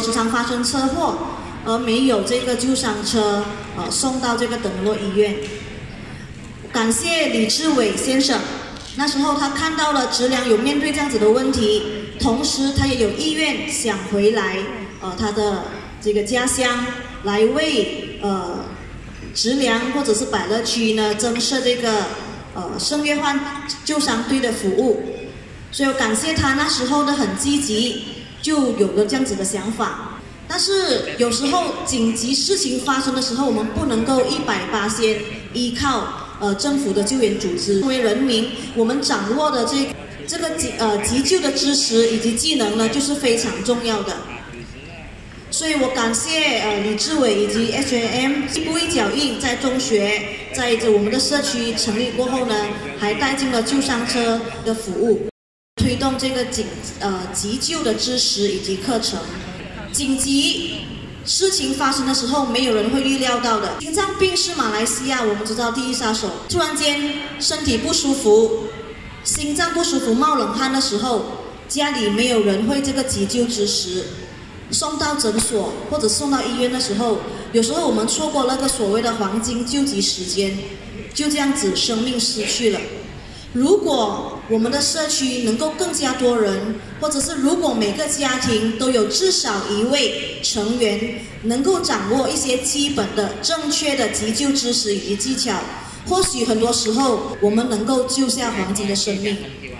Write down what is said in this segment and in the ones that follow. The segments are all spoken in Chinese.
时常发生车祸，而没有这个救伤车送到这个等乐医院。感谢李志伟先生，那时候他看到了直良有面对这样子的问题，同时他也有意愿想回来他的这个家乡，来为直良或者是百乐区呢增设这个圣约翰救伤队的服务。所以我感谢他那时候呢很积极，就有了这样子的想法。但是有时候紧急事情发生的时候，我们不能够100%依靠政府的救援组织。作为人民，我们掌握的这个急救的知识以及技能呢，就是非常重要的。所以我感谢李志伟以及 H&M 一步一脚印，在中学，在我们的社区成立过后呢，还带进了救伤车的服务，推动这个急救的知识以及课程。紧急事情发生的时候，没有人会预料到的。心脏病是马来西亚我们知道第一杀手。突然间身体不舒服，心脏不舒服冒冷汗的时候，家里没有人会这个急救知识，送到诊所或者送到医院的时候，有时候我们错过那个所谓的黄金救急时间，就这样子生命失去了。如果我们的社区能够更加多人，或者是如果每个家庭都有至少一位成员能够掌握一些基本的正确的急救知识以及技巧，或许很多时候我们能够救下黄金的生命。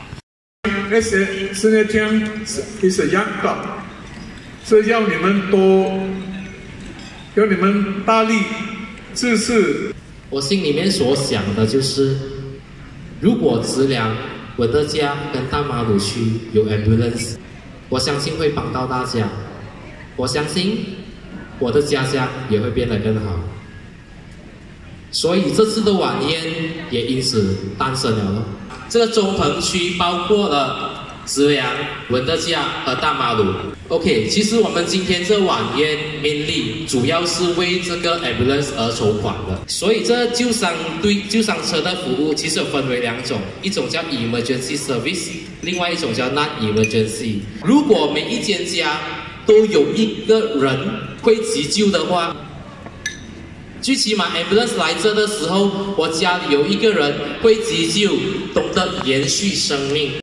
Senior Jiang is a young god， 所以要你们大力支持。 我心里面所想的就是，如果直良、文德家跟大马鲁区有 ambulance， 我相信会帮到大家。我相信我的家乡也会变得更好。所以这次的晚宴也因此诞生了。这个中横区包括了直良、文德家和大马鲁。OK， 其实我们今天这晚宴 mainly 主要是为这个 ambulance 而筹款的。所以这救伤车的服务其实有分为两种，一种叫 emergency service， 另外一种叫 non-emergency。如果每一间家都有一个人会急救的话，最起码 ambulance 来这的时候，我家里有一个人会急救，懂得延续生命。